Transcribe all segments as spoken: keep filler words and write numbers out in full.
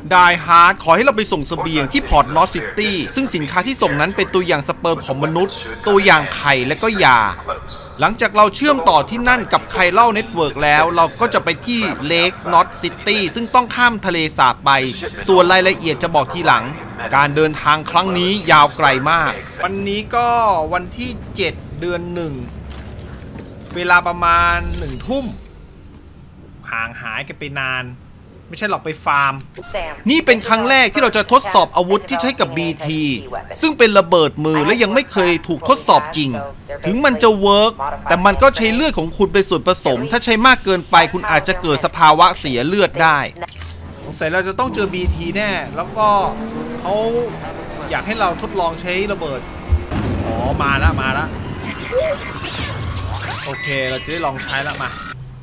ไดฮาร์ดขอให้เราไปส่งเสบียงที่พอร์ตลอสซิตี้ซึ่งสินค้าที่ส่งนั้นเป็นตัวอย่างสเปิร์มของมนุษย์ตัวอย่างไข่และก็ยาหลังจากเราเชื่อมต่อที่นั่นกับไคเล่าเน็ตเวิร์กแล้วเราก็จะไปที่เลกนอตซิตี้ซึ่งต้องข้ามทะเลสาบไปส่วนรายละเอียดจะบอกทีหลังการเดินทางครั้งนี้ยาวไกลมากวันนี้ก็วันที่เจ็ดเดือนหนึ่งเวลาประมาณหนึ่งทุ่มห่างหายกันไปนานไม่ใช่หรอกไปฟาร์มนี่เป็นครั้งแรกที่เราจะทดสอบอาวุธที่ใช้กับ บี ที ซึ่งเป็นระเบิดมือและยังไม่เคยถูกทดสอบจริงถึงมันจะเวิร์กแต่มันก็ใช้เลือดของคุณเป็นส่วนผสมถ้าใช้มากเกินไปคุณอาจจะเกิดสภาวะเสียเลือดได้สงสัยเราจะต้องเจอ บี ที แน่แล้วก็เขาอยากให้เราทดลองใช้ระเบิดอ๋อมาแล้วมาแล้วโอเคเราจะได้ลองใช้แล้วมา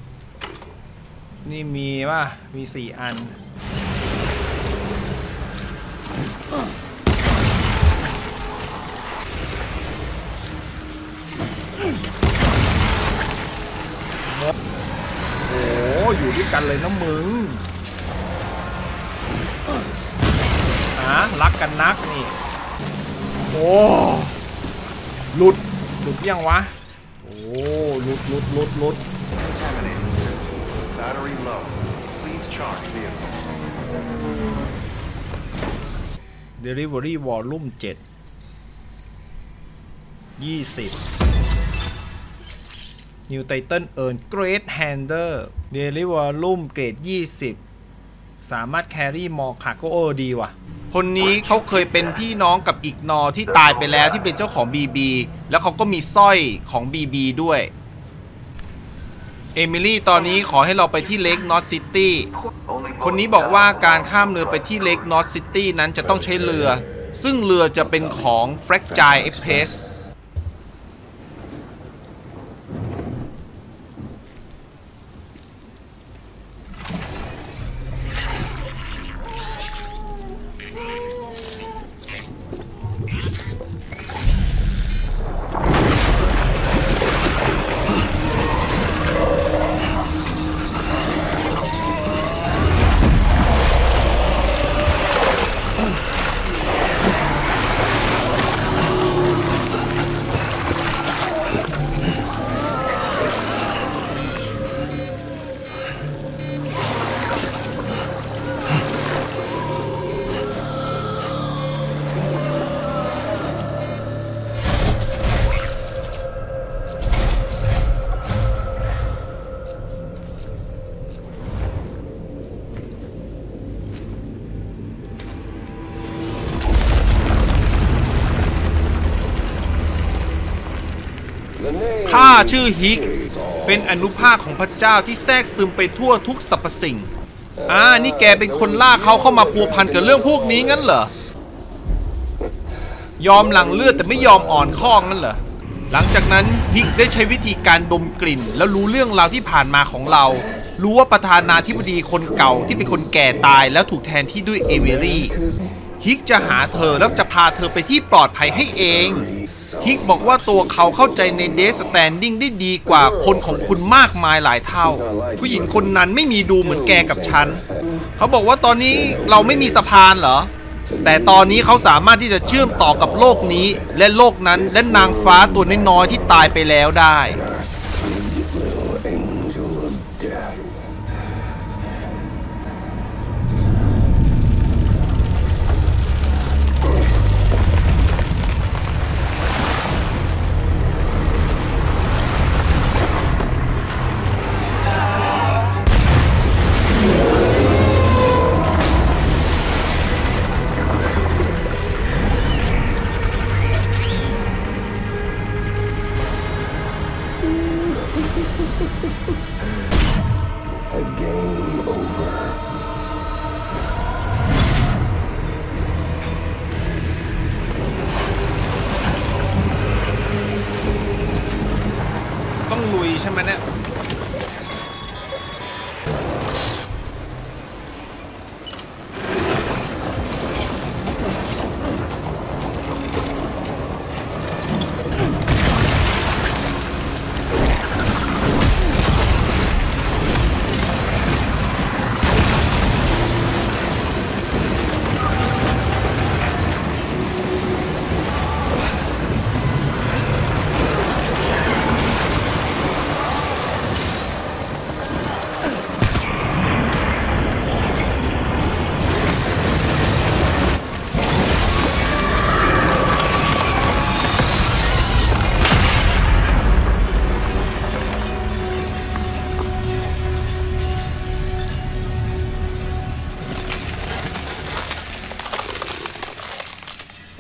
นี่มีป่ะมีสี่อันโอ้อยู่ด้วยกันเลยนะมึงฮะรักกันนักนี่โอ้หลุดหลุดยังวะโอ้หลุดหลุดหลุดหลุด Battery low. Please charge vehicle. Delivery Volume เจ็ด ยี่สิบ New Titan Earn Great Hander Delivery Volume เกรดยี่สิบสามารถ carry more cargo โอ้ดีว่ะคนนี้เขาเคยเป็นพี่น้องกับอีกนอที่ตายไปแล้วที่เป็นเจ้าของ บี บี แล้วเขาก็มีสร้อยของ บี บี ด้วยเอมิลี่ตอนนี้ขอให้เราไปที่เลกนอตซิตี้คนนี้บอกว่าการข้ามเรือไปที่เลกนอตซิตี้นั้นจะต้องใช้เรือซึ่งเรือจะเป็นของ Fragile Expressข้าชื่อฮิกเป็นอนุภาคของพระเจ้าที่แทรกซึมไปทั่วทุกสรรพสิ่งอ่านี่แกเป็นคนล่าเขาเข้ามาพัวพันกับเรื่องพวกนี้งั้นเหรอยอมหลั่งเลือดแต่ไม่ยอมอ่อนข้องั้นเหรอหลังจากนั้นฮิกได้ใช้วิธีการดมกลิ่นแล้วรู้เรื่องราวที่ผ่านมาของเรารู้ว่าประธานาธิบดีคนเก่าที่เป็นคนแก่ตายแล้วถูกแทนที่ด้วยเอเวอรี่ฮิกจะหาเธอแล้วจะพาเธอไปที่ปลอดภัยให้เองฮิกบอกว่าตัวเขาเข้าใจในเดสแตนดิ้งได้ดีกว่าคนของคุณมากมายหลายเท่าผู้หญิงคนนั้นไม่มีดูเหมือนแกกับฉันเขาบอกว่าตอนนี้เราไม่มีสะพานเหรอแต่ตอนนี้เขาสามารถที่จะเชื่อมต่อกับโลกนี้และโลกนั้นและนางฟ้าตัวน้อยๆที่ตายไปแล้วได้ต้องลุยใช่ไหมเนี่ย โ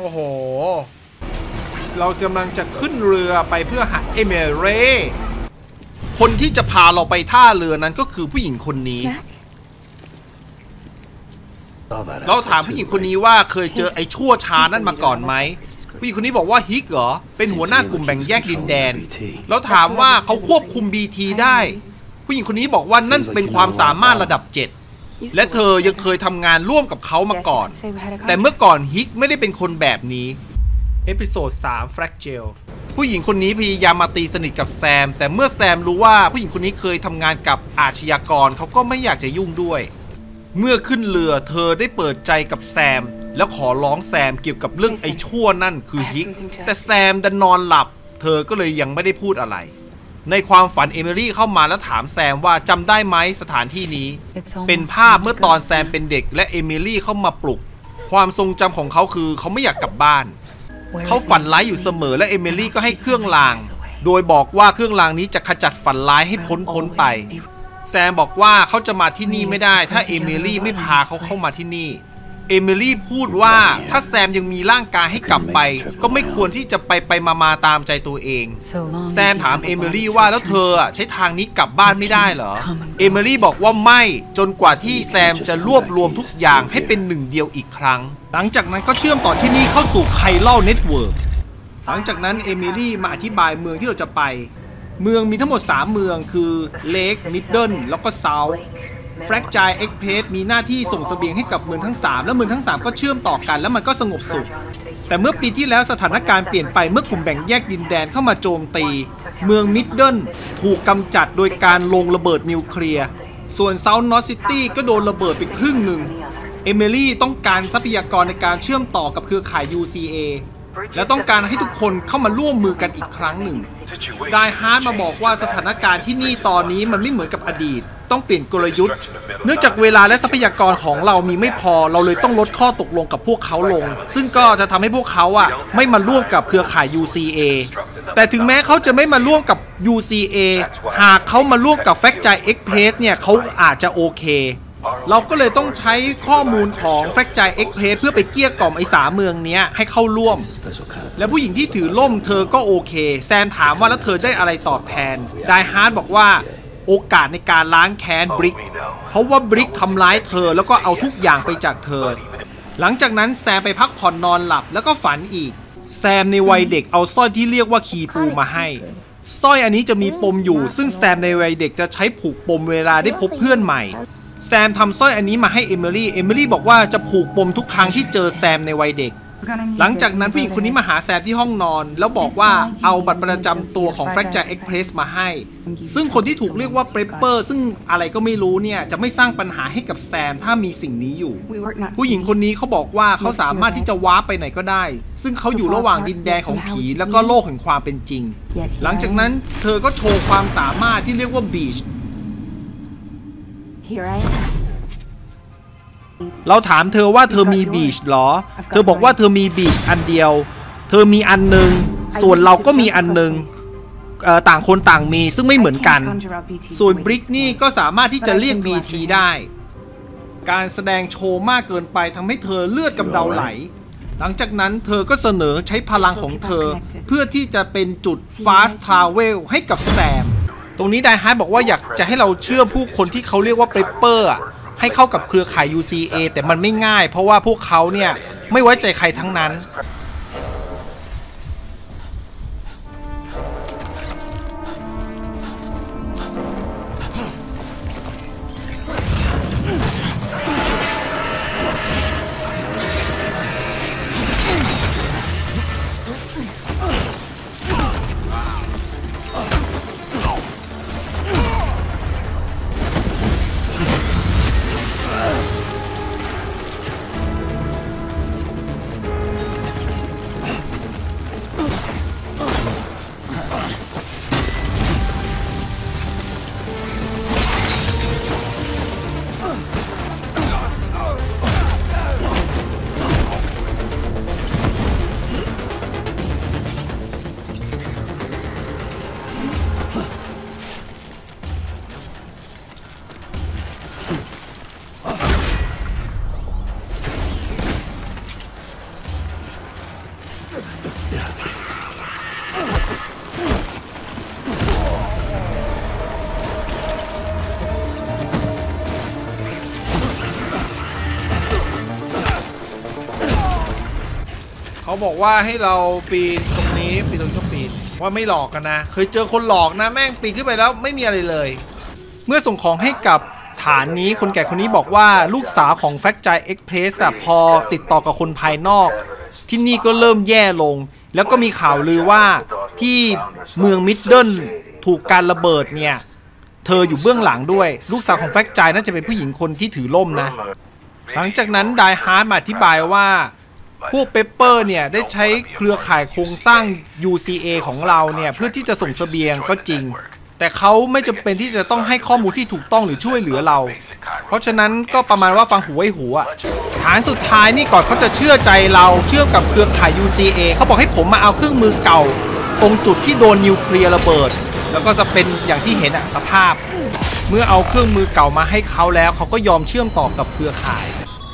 โอ้โหเรากำลังจะขึ้นเรือไปเพื่อหาเอเมเรคนที่จะพาเราไปท่าเรือนั้นก็คือผู้หญิงคนนี้เราถามผู้หญิงคนนี้ว่าเคยเจอไอ้ชั่วช้านั่นมาก่อนไหมผู้หญิงคนนี้บอกว่าฮิกเหรอเป็นหัวหน้ากลุ่มแบ่งแยกดินแดนแล้วถามว่าเขาควบคุม บี ที ได้ผู้หญิงคนนี้บอกว่านั่นเป็นความสามารถระดับเจ็ดและเธอยังเคยทำงานร่วมกับเขามาก่อนแต่เมื่อก่อนฮิกไม่ได้เป็นคนแบบนี้เอพิโซดสาม Fragile ผู้หญิงคนนี้พยายามมาตีสนิทกับแซมแต่เมื่อแซมรู้ว่าผู้หญิงคนนี้เคยทำงานกับอาชญากรเขาก็ไม่อยากจะยุ่งด้วยเมื่อขึ้นเรือเธอได้เปิดใจกับแซมแล้วขอร้องแซมเกี่ยวกับเรื่องไอ้ชั่วนั่นคือฮิกแต่แซมดันนอนหลับเธอก็เลยยังไม่ได้พูดอะไรในความฝันเอมิลี่เข้ามาแล้วถามแซมว่าจำได้ไหมสถานที่นี้เป็นภาพเมื่อตอนแซมเป็นเด็กและเอมิลี่เข้ามาปลุกความทรงจำของเขาคือเขาไม่อยากกลับบ้านเขาฝันร้ายอยู่เสมอและเอมิลี่ก็ให้เครื่องรางโดยบอกว่าเครื่องรางนี้จะขจัดฝันร้ายให้พ้นพ้นไปแซมบอกว่าเขาจะมาที่นี่ไม่ได้ถ้าเอมิลี่ไม่พาเขาเข้ามาที่นี่เอมิลี่พูดว่าถ้าแซมยังมีร่างกายให้กลับไปก็ไม่ควรที่จะไปไปมามาตามใจตัวเองแซมถามเอมิลี่ว่าแล้วเธอใช้ทางนี้กลับบ้านไม่ได้เหรอเอมิลี่บอกว่าไม่จนกว่าที่แซมจะรวบรวมทุกอย่างให้เป็นหนึ่งเดียวอีกครั้งหลังจากนั้นก็เชื่อมต่อที่นี่เข้าสู่ไคลเน็ตเวิร์กหลังจากนั้นเอมิลี่มาอธิบายเมืองที่เราจะไปเมืองมีทั้งหมดสามเมืองคือเลคมิดเดิลแล้วก็เซาท์แฟรกไจเอ็กเพสมีหน้าที่ส่งเสบียงให้กับเมืองทั้งสามและเมืองทั้งสามก็เชื่อมต่อกันแล้วมันก็สงบสุขแต่เมื่อปีที่แล้วสถานการณ์เปลี่ยนไปเมื่อกลุ่มแบ่งแยกดินแดนเข้ามาโจมตีเมืองมิดเดิลถูกกำจัดโดยการลงระเบิดนิวเคลียร์ส่วนเซาท์นอร์ทซิตี้ก็โดนระเบิดไปครึ่งหนึ่งเอมิลี่ต้องการทรัพยากรในการเชื่อมต่อกับเครือข่าย ยู ซี เอ และต้องการให้ทุกคนเข้ามาร่วมมือกันอีกครั้งหนึ่งไดฮาร์ดมาบอกว่าสถานการณ์ที่นี่ตอนนี้มันไม่เหมือนกับอดีตต้องเปลี่ยนกลยุทธ์เนื่องจากเวลาและทรัพยากรของเรามีไม่พอเราเลยต้องลดข้อตกลงกับพวกเขาลงซึ่งก็จะทำให้พวกเขาอ่ะไม่มาร่วมกับเครือข่าย ยู ซี เอ แต่ถึงแม้เขาจะไม่มาร่วมกับ ยู ซี เอ หากเขามาร่วมกับแฟกไจเอ็กเพสเนี่ยเขาอาจจะโอเคเราก็เลยต้องใช้ข้อมูลของแฟกไจเอ็กเพสเพื่อไปเกลี้ยกล่อมไอ้สามเมืองนี้ให้เข้าร่วมและผู้หญิงที่ถือล่มเธอก็โอเคแซมถามว่าแล้วเธอได้อะไรตอบแทนไดฮาร์ดบอกว่าโอกาสในการล้างแค้นบริกเพราะว่าบริกทำร้ายเธอแล้วก็เอาทุกอย่างไปจากเธอหลังจากนั้นแซมไปพักผ่อนนอนหลับแล้วก็ฝันอีกแซมในวัยเด็กเอาสร้อยที่เรียกว่าคีปูมาให้สร้อยอันนี้จะมีปมอยู่ซึ่งแซมในวัยเด็กจะใช้ผูกปมเวลาได้พบเพื่อนใหม่แซมทำสร้อยอันนี้มาให้เอมิลี่เอมิลี่บอกว่าจะผูกปมทุกครั้งที่เจอแซมในวัยเด็กหลังจากนั้นผู้หญิงคนนี้มาหาแซมที่ห้องนอนแล้วบอกว่าเอาบัตรประจำตัวของ Fragile Express มาให้ซึ่งคนที่ถูกเรียกว่าเปเปอร์ซึ่งอะไรก็ไม่รู้เนี่ยจะไม่สร้างปัญหาให้กับแซมถ้ามีสิ่งนี้อยู่ผู้หญิงคนนี้เขาบอกว่าเขาสามารถที่จะว้าร์ปไปไหนก็ได้ซึ่งเขาอยู่ระหว่างดินแดนของผีแล้วก็โลกแห่งความเป็นจริงหลังจากนั้นเธอก็โชว์ความสามารถที่เรียกว่าบีชเราถามเธอว่าเธอมีบีชหรอเธอบอกว่าเธอมีบีชอันเดียวเธอมีอันหนึ่งส่วนเราก็มีอันหนึ่งต่างคนต่างมีซึ่งไม่เหมือนกันส่วนบริกนี่ก็สามารถที่จะเรียก บี ที ได้การแสดงโชว์มากเกินไปทำให้เธอเลือดกำเดาไหลหลังจากนั้นเธอก็เสนอใช้พลังของเธอเพื่อที่จะเป็นจุด Fast Travel ให้กับแซมตรงนี้ไดฮาร์ดบอกว่าอยากจะให้เราเชื่อผู้คนที่เขาเรียกว่าเปเปอร์ให้เข้ากับเครือข่าย ยู ซี เอ แต่มันไม่ง่ายเพราะว่าพวกเขาเนี่ยไม่ไว้ใจใครทั้งนั้นเขาบอกว่าให้เราปีนตรงนี้ปีนตรงนี้ก็ปีนว่าไม่หลอกกันนะเคยเจอคนหลอกนะแม่งปีนขึ้นไปแล้วไม่มีอะไรเลยเมื่อส่งของให้กับฐานนี้คนแก่คนนี้บอกว่าลูกสาวของแฟกใจเอ็กเพรสอะพอติดต่อกับคนภายนอกที่นี่ก็เริ่มแย่ลงแล้วก็มีข่าวลือว่าที่เมืองมิดเดิลถูกการระเบิดเนี่ยเธออยู่เบื้องหลังด้วยลูกสาวของแฟกใจน่าจะเป็นผู้หญิงคนที่ถือล่มนะหลังจากนั้นไดฮาร์ดมาอธิบายว่าพวกเปปเปอร์เนี่ยได้ใช้เครือข่ายโครงสร้าง ยู ซี เอ ของเราเนี่ยเพื่อที่จะส่งเสบียงก็จริงแต่เขาไม่จำเป็นที่จะต้องให้ข้อมูลที่ถูกต้องหรือช่วยเหลือเราเพราะฉะนั้นก็ประมาณว่าฟังหูไว้หูอะฐานสุดท้ายนี่ก่อนเขาจะเชื่อใจเราเชื่อกับเครือข่าย ยู ซี เอ เขาบอกให้ผมมาเอาเครื่องมือเก่าตรงจุดที่โดนนิวเคลียร์ระเบิดแล้วก็จะเป็นอย่างที่เห็นอะสภาพเมื่อเอาเครื่องมือเก่ามาให้เขาแล้วเขาก็ยอมเชื่อมต่อกับเครือข่าย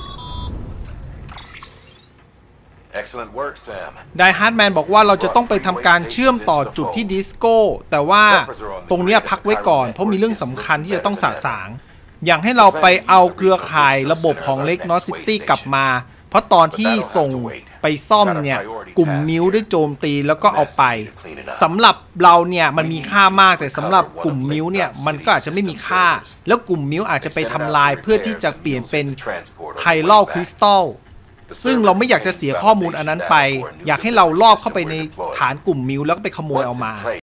Excellent work, Sam. ไดฮาร์ดแมนบอกว่าเราจะต้องไปทำการเชื่อมต่อจุดที่ดิสโก้แต่ว่าตรงนี้พักไว้ก่อนเพราะมีเรื่องสำคัญที่จะต้องสะสางอย่างให้เราไปเอาเครือข่ายระบบของเล็กนอตซิตี้กลับมาเพราะตอนที่ส่งไปซ่อมเนี่ยกลุ่มมิวได้โจมตีแล้วก็เอาไปสำหรับเราเนี่ยมันมีค่ามากแต่สำหรับกลุ่มมิวเนี่ยมันก็อาจจะไม่มีค่าแล้วกลุ่มมิวอาจจะไปทำลายเพื่อที่จะเปลี่ยนเป็นไคลอลคริสตัลซึ่งเราไม่อยากจะเสียข้อมูลอันนั้นไปอยากให้เราลอบเข้าไปในฐานกลุ่มมิวแล้วก็ไปขโมยเอามา